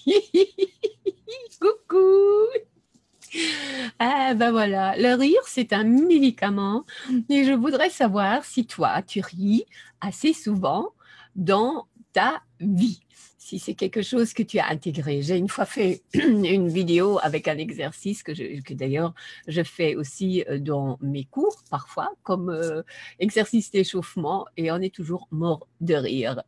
Coucou. Ah ben voilà, le rire, c'est un médicament et je voudrais savoir si toi, tu ris assez souvent dans ta vie, si c'est quelque chose que tu as intégré. J'ai une fois fait une vidéo avec un exercice que d'ailleurs je fais aussi dans mes cours parfois comme exercice d'échauffement et on est toujours mort de rire.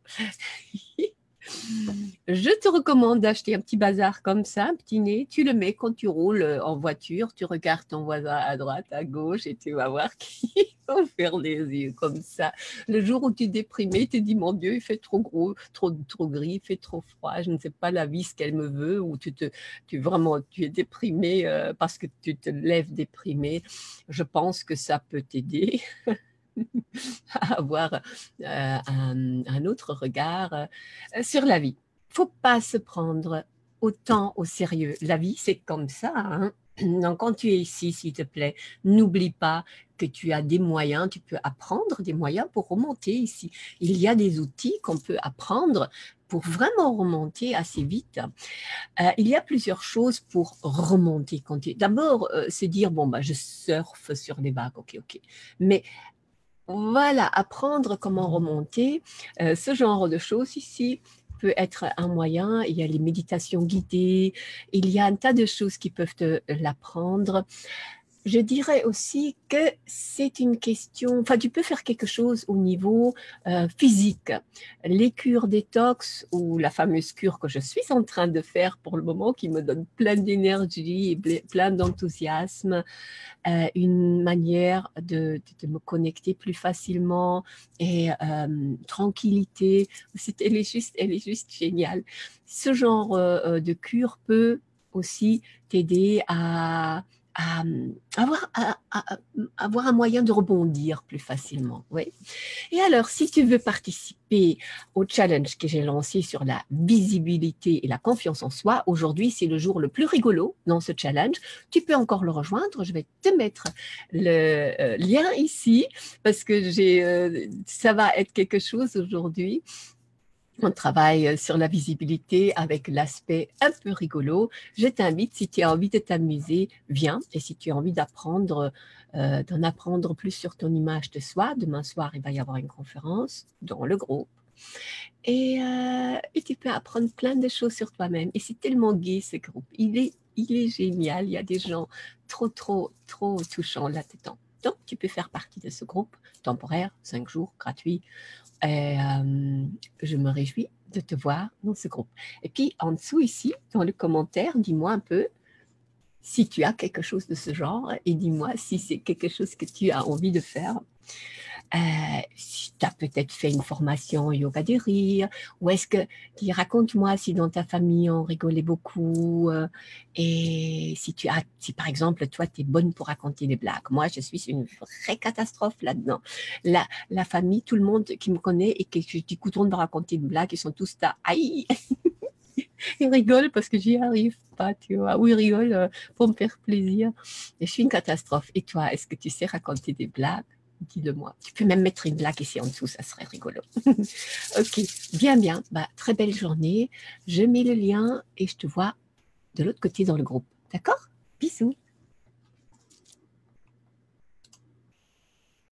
Je te recommande d'acheter un petit bazar comme ça, un petit nez. Tu le mets quand tu roules en voiture, tu regardes ton voisin à droite, à gauche et tu vas voir qu'il va faire les yeux comme ça. Le jour où tu es déprimé, tu te dis mon Dieu, il fait trop gros, trop gris, il fait trop froid, je ne sais pas la vie ce qu'elle me veut, ou tu es déprimé parce que tu te lèves déprimé. Je pense que ça peut t'aider à avoir un autre regard sur la vie. Faut pas se prendre autant au sérieux. La vie, c'est comme ça, hein. Donc, quand tu es ici, s'il te plaît, n'oublie pas que tu as des moyens, tu peux apprendre des moyens pour remonter ici. Il y a des outils qu'on peut apprendre pour vraiment remonter assez vite. Il y a plusieurs choses pour remonter. D'abord, c'est dire, bon, bah, je surfe sur les vagues, ok. Mais voilà, apprendre comment remonter, ce genre de choses ici peut être un moyen. Il y a les méditations guidées, il y a un tas de choses qui peuvent te l'apprendre. Je dirais aussi que c'est une question, enfin tu peux faire quelque chose au niveau physique. Les cures détox ou la fameuse cure que je suis en train de faire pour le moment qui me donne plein d'énergie et plein d'enthousiasme, une manière de me connecter plus facilement et tranquillité. Elle est juste géniale. Ce genre de cure peut aussi t'aider à avoir un moyen de rebondir plus facilement. Oui. Et alors, si tu veux participer au challenge que j'ai lancé sur la visibilité et la confiance en soi, aujourd'hui, c'est le jour le plus rigolo dans ce challenge. Tu peux encore le rejoindre. Je vais te mettre le lien ici parce que ça va être quelque chose aujourd'hui. On travaille sur la visibilité avec l'aspect un peu rigolo. Je t'invite, si tu as envie de t'amuser, viens. Et si tu as envie d'en apprendre plus sur ton image de soi, demain soir, il va y avoir une conférence dans le groupe. Et tu peux apprendre plein de choses sur toi-même. Et c'est tellement gai ce groupe. Il est génial. Il y a des gens trop touchants là-dedans. Donc, tu peux faire partie de ce groupe temporaire, 5 jours, gratuit. Et je me réjouis de te voir dans ce groupe. Et puis, en dessous ici, dans le commentaire, dis-moi un peu si tu as quelque chose de ce genre et dis-moi si c'est quelque chose que tu as envie de faire. Si tu as peut-être fait une formation yoga du rire, ou est-ce que, raconte-moi si dans ta famille on rigolait beaucoup, et si par exemple toi tu es bonne pour raconter des blagues. Moi je suis une vraie catastrophe là-dedans. La famille, tout le monde qui me connaît et que je dis écoute, on va raconter une blague, ils sont tous là, aïe, ils rigolent parce que j'y arrive pas, tu vois, ou ils rigolent pour me faire plaisir. Et je suis une catastrophe. Et toi, est-ce que tu sais raconter des blagues? Dis-le-moi. Tu peux même mettre une blague ici en dessous, ça serait rigolo. Ok, bien. Bah, très belle journée. Je mets le lien et je te vois de l'autre côté dans le groupe. D'accord? Bisous.